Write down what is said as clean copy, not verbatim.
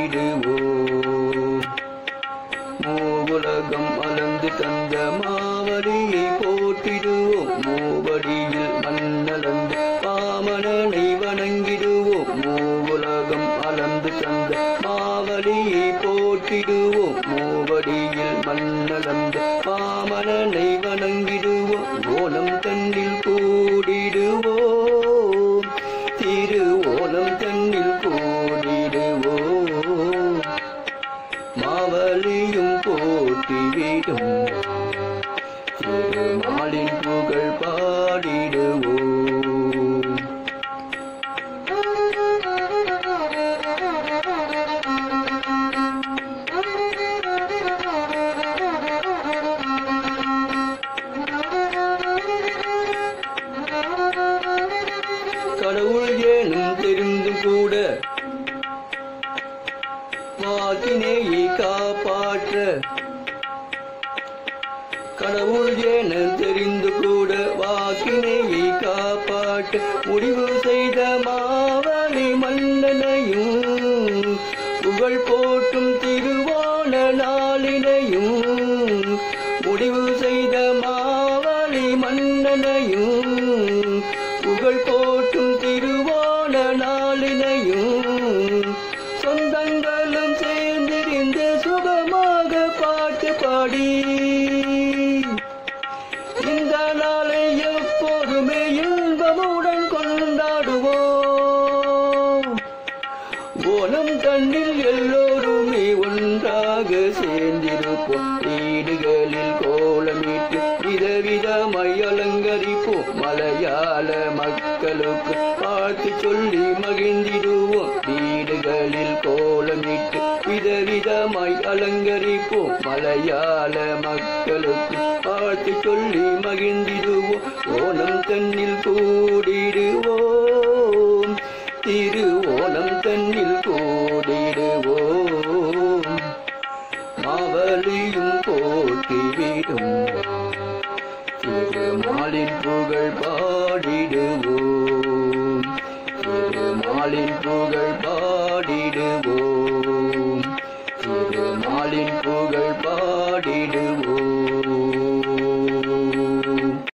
பாடிடுவோம். மூவுலகம் அளந்து தந்த மாவலியை போற்றிடுவோம். மூவடியில் மண்ணளந்து பாமணனை வணங்கிடுவோம். மூவுலகம் அளந்து தந்த மாவலியை போற்றிடுவோம். மூவடியில் மண்ணளந்து பாமணனை வணங்கிடுவோம். ஓலம் தன்னில் கூடிடுவோம். திரு ஓலம் தன்னில் கூடிடுவோம். மாவலியும் போற்றிவிடும் திருமாலின் புகழ் பாடிடுவோம். கடவுள் ஏனும் தெரிந்தும் கூட வாக்கினையை காப்பாற்ற, கடவுள் என தெரிந்து கூட வாக்கினையை காப்பாற்ற முடிவு செய்த மாவலி மன்னனையும் புகழ் போற்றும் திருவோண நாளினையும், முடிவு செய்த மாவலி மன்னனையும் புகழ் போற்றும் திருவோண நாளினையும் சொந்தங்களும் சேர்ந்திருந்து சுகமாக பாட்டு பாடி இந்த நாளை எப்போதுமே இன்பமுடன் கொண்டாடுவோம். ஓணம் தன்னில் எல்லோருமே ஒன்றாக சேர்ந்திருப்போம். வீடுகளில் கோலமிட்டு விதவிதமாய் அலங்கரிப்போம். மலையாள மக்களுக்கு பார்த்து சொல்லி மகிழ்ந்திடுவோம். வீடுகளில் கோலமிட்டு விதவிதமாய் அலங்கரிப்போம். மலையாள மக்களுக்கு பார்த்து சொல்லி மகிழ்ந்திடுவோம். ஓணம் தன்னில் கூடிடுவோம். திரு ஓணம் தன்னில் கூடிடுவோம். மாவலியும் போற்றிவிடும் திருமாலின் புகழ் பாடிடுவோம். திருமாலின் புகழ் பாடிடுவோம். திருமாலின்